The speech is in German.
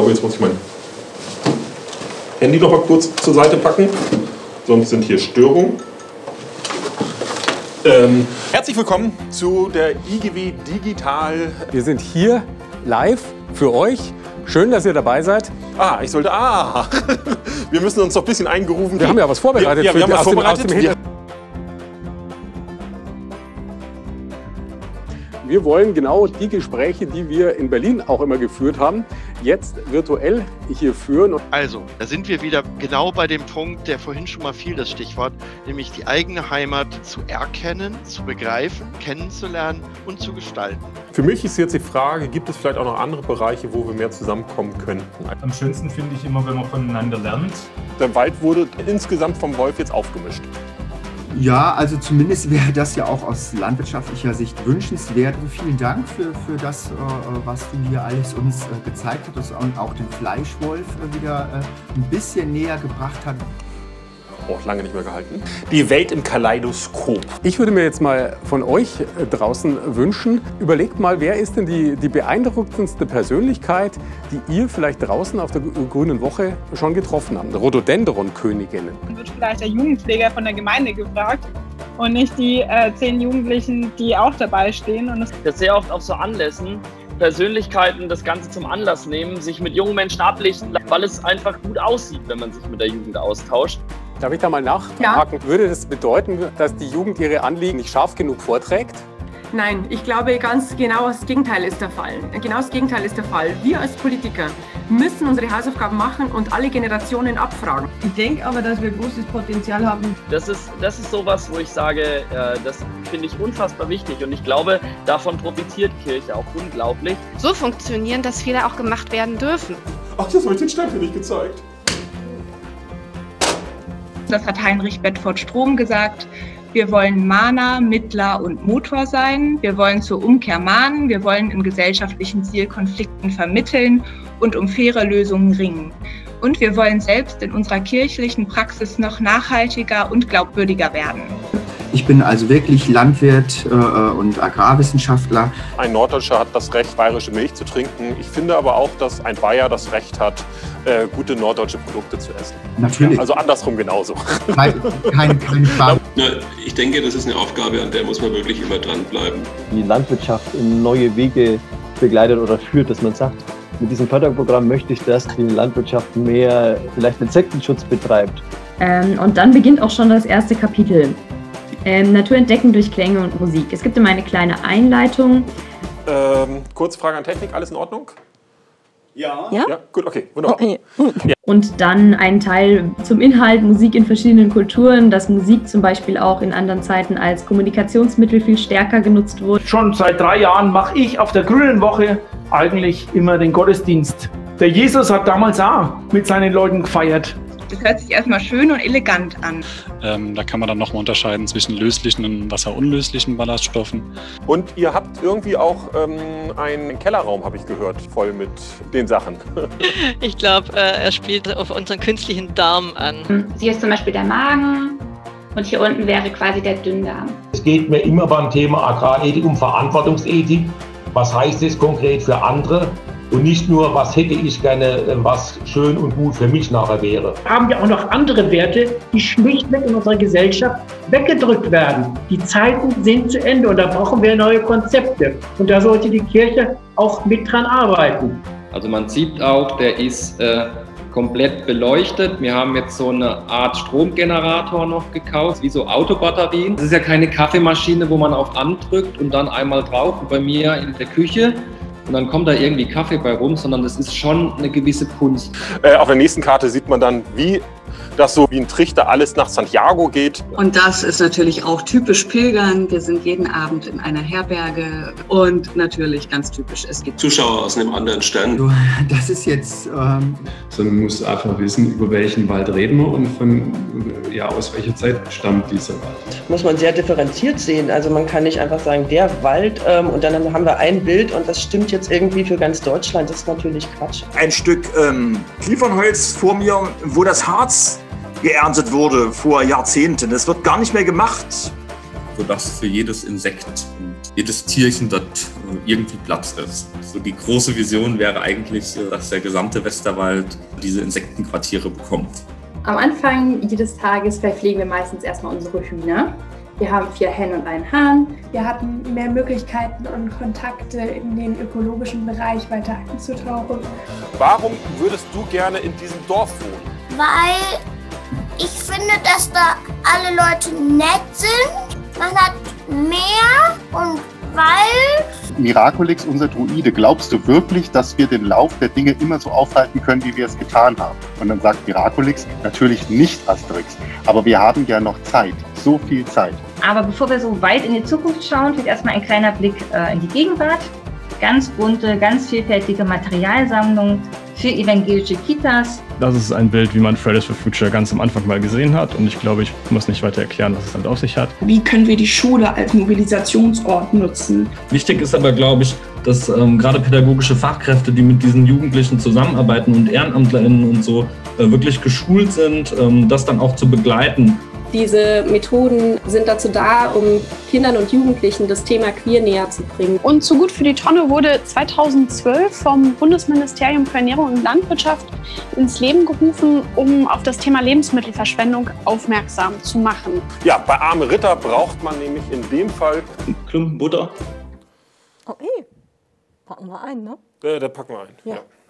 glaube, jetzt muss ich mein Handy noch mal kurz zur Seite packen. Sonst sind hier Störungen. Herzlich willkommen zu der IGW Digital. Wir sind hier live für euch. Schön, dass ihr dabei seid. Wir müssen uns doch ein bisschen eingerufen. Wir haben ja was vorbereitet. Wir haben was vorbereitet. Wir wollen genau die Gespräche, die wir in Berlin auch immer geführt haben, jetzt virtuell hier führen. Also, da sind wir wieder genau bei dem Punkt, der vorhin schon mal fiel, das Stichwort, nämlich die eigene Heimat zu erkennen, zu begreifen, kennenzulernen und zu gestalten. Für mich ist jetzt die Frage, gibt es vielleicht auch noch andere Bereiche, wo wir mehr zusammenkommen könnten? Am schönsten finde ich immer, wenn man voneinander lernt. Der Wald wurde insgesamt vom Wolf jetzt aufgemischt. Ja, also zumindest wäre das ja auch aus landwirtschaftlicher Sicht wünschenswert. Vielen Dank für das, was du hier alles uns gezeigt hast und auch den Fleischwolf wieder ein bisschen näher gebracht hat. Auch lange nicht mehr gehalten. Die Welt im Kaleidoskop. Ich würde mir jetzt mal von euch draußen wünschen, überlegt mal, wer ist denn die beeindruckendste Persönlichkeit, die ihr vielleicht draußen auf der Grünen Woche schon getroffen habt? Rhododendron-Königinnen. Dann wird vielleicht der Jugendpfleger von der Gemeinde gefragt und nicht die 10 Jugendlichen, die auch dabei stehen. Und das sehr oft auf so Anlässen Persönlichkeiten das Ganze zum Anlass nehmen, sich mit jungen Menschen ablichten, weil es einfach gut aussieht, wenn man sich mit der Jugend austauscht. Darf ich da mal nachhaken? Ja. Würde das bedeuten, dass die Jugend ihre Anliegen nicht scharf genug vorträgt? Nein, ich glaube ganz genau das Gegenteil ist der Fall. Genau das Gegenteil ist der Fall. Wir als Politiker müssen unsere Hausaufgaben machen und alle Generationen abfragen. Ich denke aber, dass wir großes Potenzial haben. Das ist sowas, wo ich sage, das finde ich unfassbar wichtig und ich glaube, davon profitiert Kirche auch unglaublich. So funktionieren, dass Fehler auch gemacht werden dürfen. Ach, das habe ich den Stempel nicht gezeigt. Das hat Heinrich Bedford-Strom gesagt. Wir wollen Mahner, Mittler und Motor sein. Wir wollen zur Umkehr mahnen. Wir wollen in gesellschaftlichen Zielkonflikten vermitteln und um faire Lösungen ringen. Und wir wollen selbst in unserer kirchlichen Praxis noch nachhaltiger und glaubwürdiger werden. Ich bin also wirklich Landwirt und Agrarwissenschaftler. Ein Norddeutscher hat das Recht, bayerische Milch zu trinken. Ich finde aber auch, dass ein Bayer das Recht hat, gute norddeutsche Produkte zu essen. Natürlich. Ja, also andersrum genauso. Keine Frage. Ich denke, das ist eine Aufgabe, an der muss man wirklich immer dranbleiben. Die Landwirtschaft in neue Wege begleitet oder führt, dass man sagt, mit diesem Förderprogramm möchte ich, dass die Landwirtschaft mehr vielleicht Insektenschutz betreibt. Und dann beginnt auch schon das erste Kapitel. Natur entdecken durch Klänge und Musik. Es gibt immer eine kleine Einleitung. Kurze Frage an Technik, alles in Ordnung? Ja. Ja, gut, okay, wunderbar. Okay. Ja. Und dann ein Teil zum Inhalt, Musik in verschiedenen Kulturen, dass Musik zum Beispiel auch in anderen Zeiten als Kommunikationsmittel viel stärker genutzt wurde. Schon seit 3 Jahren mache ich auf der Grünen Woche eigentlich immer den Gottesdienst. Der Jesus hat damals auch mit seinen Leuten gefeiert. Das hört sich erstmal schön und elegant an. Da kann man dann nochmal unterscheiden zwischen löslichen und wasserunlöslichen Ballaststoffen. Und ihr habt irgendwie auch einen Kellerraum, habe ich gehört, voll mit den Sachen. Ich glaube, er spielt auf unseren künstlichen Darm an. Hier ist zum Beispiel der Magen und hier unten wäre quasi der Dünndarm. Es geht mir immer beim Thema Agrarethik um Verantwortungsethik. Was heißt das konkret für andere? Und nicht nur, was hätte ich gerne, was schön und gut für mich nachher wäre. Haben wir auch noch andere Werte, die schlichtweg in unserer Gesellschaft weggedrückt werden. Die Zeiten sind zu Ende und da brauchen wir neue Konzepte. Und da sollte die Kirche auch mit dran arbeiten. Also man sieht auch, der ist komplett beleuchtet. Wir haben jetzt so eine Art Stromgenerator noch gekauft, wie so Autobatterien. Das ist ja keine Kaffeemaschine, wo man auf andrückt und dann einmal drauf, wie bei mir in der Küche. Und dann kommt da irgendwie Kaffee bei rum, sondern das ist schon eine gewisse Kunst. Auf der nächsten Karte sieht man dann, wie das so wie ein Trichter alles nach Santiago geht. Und das ist natürlich auch typisch Pilgern. Wir sind jeden Abend in einer Herberge und natürlich ganz typisch, es gibt Zuschauer aus einem anderen Stern. Das ist jetzt... Sondern man muss einfach wissen, über welchen Wald reden wir und aus welcher Zeit stammt dieser Wald. Muss man sehr differenziert sehen. Also man kann nicht einfach sagen, der Wald und dann haben wir ein Bild und das stimmt jetzt irgendwie für ganz Deutschland. Das ist natürlich Quatsch. Ein Stück Kiefernholz vor mir, wo das Harz geerntet wurde vor Jahrzehnten. Das wird gar nicht mehr gemacht. Sodass für jedes Insekt und jedes Tierchen dort irgendwie Platz ist. So die große Vision wäre eigentlich, dass der gesamte Westerwald diese Insektenquartiere bekommt. Am Anfang jedes Tages verpflegen wir meistens erstmal unsere Hühner. Wir haben 4 Hennen und einen Hahn. Wir hatten mehr Möglichkeiten und Kontakte in den ökologischen Bereich weiter einzutauchen. Warum würdest du gerne in diesem Dorf wohnen? Weil ich finde, dass da alle Leute nett sind. Man hat Meer und Wald. Miraculix, unser Druide, glaubst du wirklich, dass wir den Lauf der Dinge immer so aufhalten können, wie wir es getan haben? Und dann sagt Miraculix, natürlich nicht Asterix, aber wir haben ja noch Zeit, so viel Zeit. Aber bevor wir so weit in die Zukunft schauen, vielleicht erstmal ein kleiner Blick in die Gegenwart. Ganz bunte, ganz vielfältige Materialsammlung für evangelische Kitas. Das ist ein Bild, wie man Fridays for Future ganz am Anfang mal gesehen hat. Und ich glaube, ich muss nicht weiter erklären, was es damit auf sich hat. Wie können wir die Schule als Mobilisationsort nutzen? Wichtig ist aber, glaube ich, dass gerade pädagogische Fachkräfte, die mit diesen Jugendlichen zusammenarbeiten und EhrenamtlerInnen und so wirklich geschult sind, das dann auch zu begleiten. Diese Methoden sind dazu da, um Kindern und Jugendlichen das Thema Queer näher zu bringen. Und zu Gut für die Tonne wurde 2012 vom Bundesministerium für Ernährung und Landwirtschaft ins Leben gerufen, um auf das Thema Lebensmittelverschwendung aufmerksam zu machen. Ja, bei Arme Ritter braucht man nämlich in dem Fall Klumpen Butter. Okay, packen wir ein, ne? Da packen wir ein, ja.